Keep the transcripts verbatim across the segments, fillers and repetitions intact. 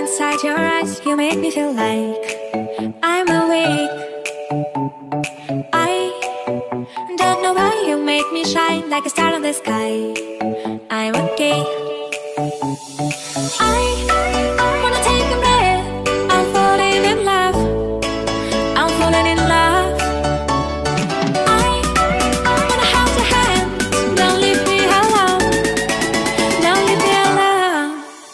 inside your eyes, you make me feel like I'm awake. I don't know why you make me shine like a star in the sky. I'm okay. I wanna take a breath. I'm falling in love. I'm falling in love. I wanna hold your hand. Don't leave me alone. Don't leave me alone.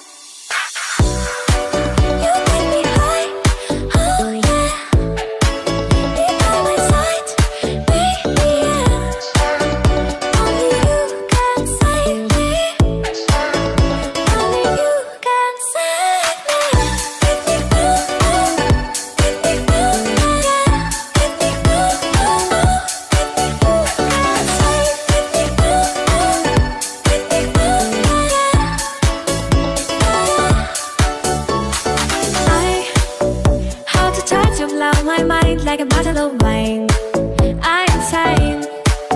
You make me high. Oh yeah. Be by my side, baby. Yeah. Only you can save me. Only you can save me. I how to touch you blow my mind like a bottle of wine. I'm insane.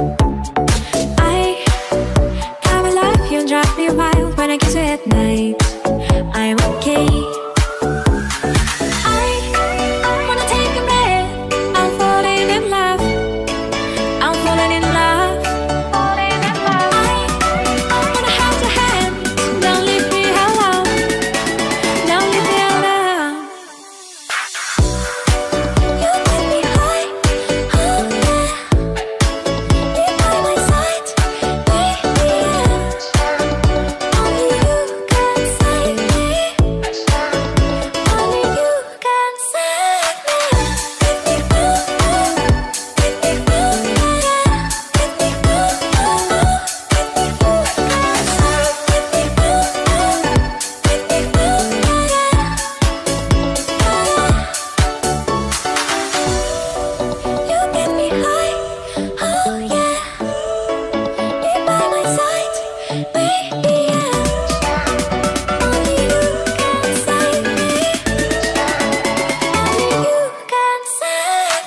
I come alive, you drive me wild when I kiss you at night. I'm okay. I wanna take a breath. I'm falling in love. I'm falling in love. Falling in love. I wanna hold your hand. Don't leave me alone. Don't leave me alone. You make me high. Oh yeah. Be by my side, baby. Yeah. Only you can save me. Only you can save me. You get me high, oh yeah. Be by my side, baby. Yeah. Only you can save me. Only you can save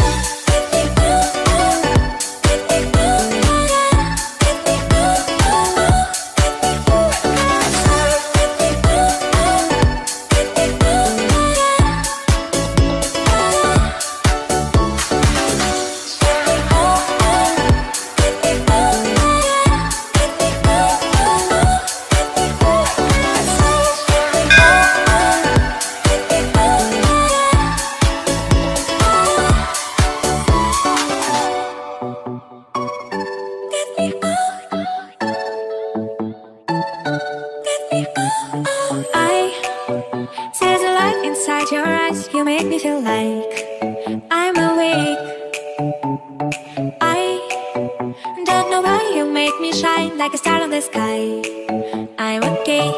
I see the light inside your eyes. You make me feel like I'm awake. I don't know why you make me shine like a star in the sky. I'm okay.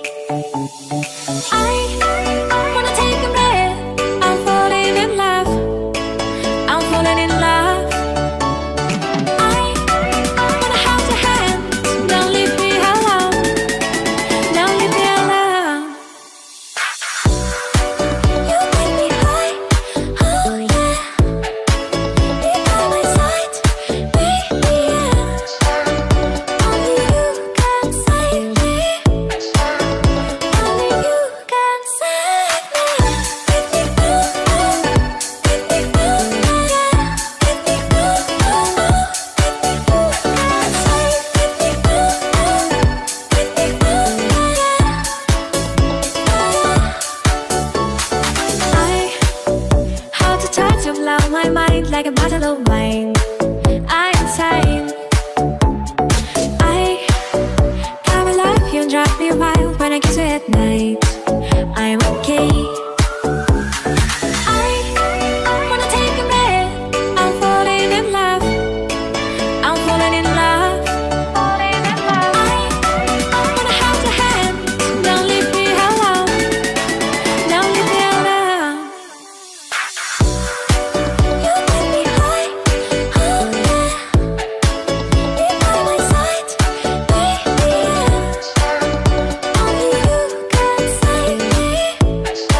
I wanna take a breath. I'm falling in love. I'm falling in love. I wanna hold your hand. Don't leave me alone. Don't leave me alone. You make me high. Oh yeah. Be by my side, baby. Yeah. Only you can save me. Only you can save me. I how to touch you blow my mind like a bottle of wine. I'm insane. I come alive, you drive me wild when I kiss you at night. I'm okay. I wanna take a breath. I'm falling in love. I'm falling in love. Falling in love. I wanna hold your hand. Don't leave me alone. Don't leave me alone. You make me high. Oh yeah. Be by my side, baby. Yeah. Only you can save me.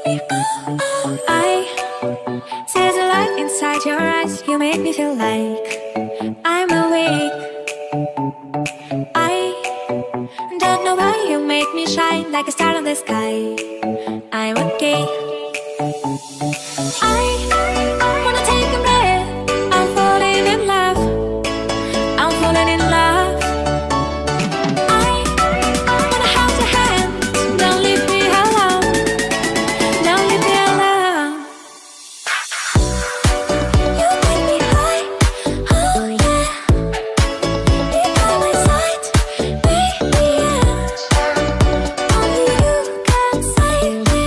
I see the light inside your eyes. You make me feel like I'm awake. I don't know why you make me shine like a star in the sky. I'm okay. I wanna take a breath. I'm falling in love. I'm falling in love. I wanna hold your hand. Don't leave me alone. Don't leave me alone. You make me high. Oh yeah. Be by my side, baby. Yeah. Only you can save me.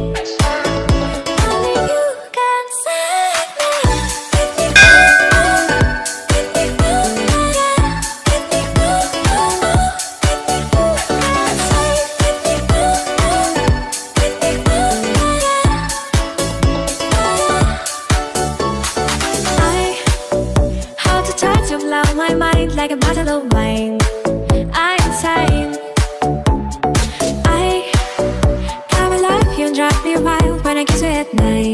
Only you can save me. Give me food, yeah. Give me food, oh. Give me food, save. Give me food, give me food, yeah. I how to touch you blow my mind like a bottle of wine. I'm insane. I come alive, you drive me wild when I kiss you at night.